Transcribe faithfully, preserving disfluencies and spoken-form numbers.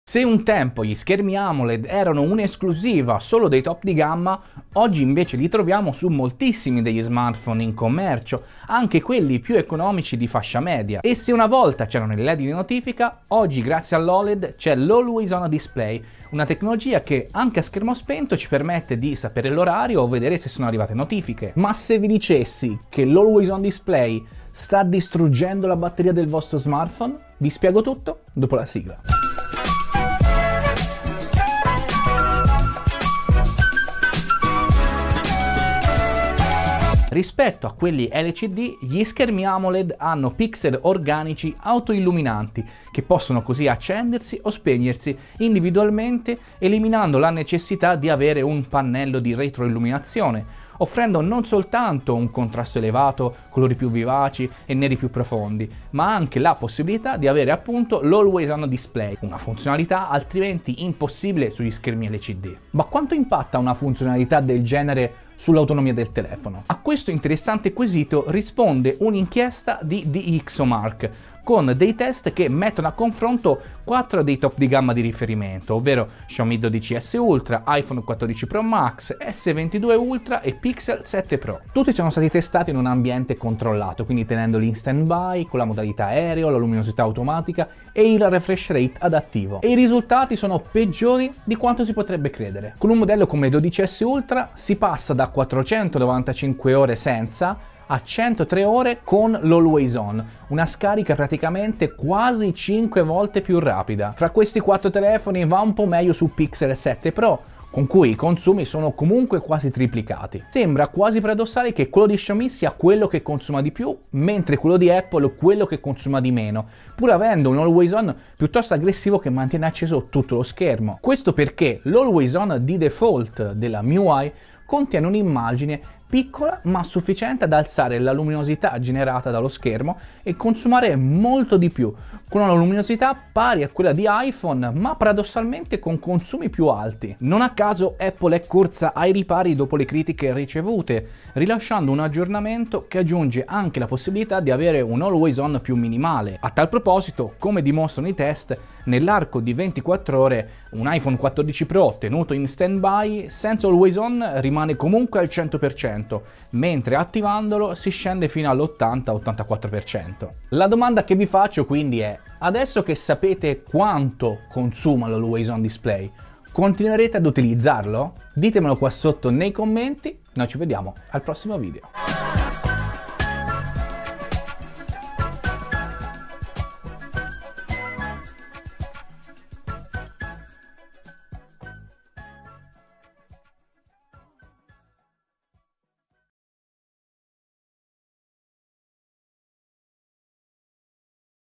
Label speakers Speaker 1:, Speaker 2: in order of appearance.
Speaker 1: Se un tempo gli schermi AMOLED erano un'esclusiva solo dei top di gamma, oggi invece li troviamo su moltissimi degli smartphone in commercio, anche quelli più economici di fascia media. E se una volta c'erano le L E D di notifica, oggi grazie all'O L E D c'è l'Always On Display, una tecnologia che anche a schermo spento ci permette di sapere l'orario o vedere se sono arrivate notifiche. Ma se vi dicessi che l'Always On Display sta distruggendo la batteria del vostro smartphone, vi spiego tutto dopo la sigla. Rispetto a quelli L C D, gli schermi AMOLED hanno pixel organici autoilluminanti che possono così accendersi o spegnersi individualmente, eliminando la necessità di avere un pannello di retroilluminazione, offrendo non soltanto un contrasto elevato, colori più vivaci e neri più profondi, ma anche la possibilità di avere appunto l'Always On Display, una funzionalità altrimenti impossibile sugli schermi L C D. Ma quanto impatta una funzionalità del genere sull'autonomia del telefono? A questo interessante quesito risponde un'inchiesta di DxOMark, con dei test che mettono a confronto quattro dei top di gamma di riferimento, ovvero Xiaomi dodici S Ultra, iPhone quattordici Pro Max, S ventidue Ultra e Pixel sette Pro. Tutti sono stati testati in un ambiente controllato, quindi tenendoli in stand-by, con la modalità aereo, la luminosità automatica e il refresh rate adattivo. E i risultati sono peggiori di quanto si potrebbe credere. Con un modello come dodici S Ultra si passa da quattrocentonovantacinque ore senza a centotré ore con l'Always On, una scarica praticamente quasi cinque volte più rapida. Fra questi quattro telefoni va un po' meglio su Pixel sette Pro, con cui i consumi sono comunque quasi triplicati. Sembra quasi paradossale che quello di Xiaomi sia quello che consuma di più, mentre quello di Apple quello che consuma di meno, pur avendo un Always On piuttosto aggressivo che mantiene acceso tutto lo schermo. Questo perché l'Always On di default della M I U I contiene un'immagine piccola ma sufficiente ad alzare la luminosità generata dallo schermo e consumare molto di più, con una luminosità pari a quella di iPhone ma paradossalmente con consumi più alti. Non a caso Apple è corsa ai ripari dopo le critiche ricevute, rilasciando un aggiornamento che aggiunge anche la possibilità di avere un Always On più minimale. A tal proposito, come dimostrano i test, nell'arco di ventiquattro ore un iPhone quattordici Pro tenuto in stand-by senza Always On rimane comunque al cento per cento, mentre attivandolo si scende fino all'ottanta ottantaquattro per cento. La domanda che vi faccio quindi è: adesso che sapete quanto consuma l'Always On Display, continuerete ad utilizzarlo? Ditemelo qua sotto nei commenti, noi ci vediamo al prossimo video.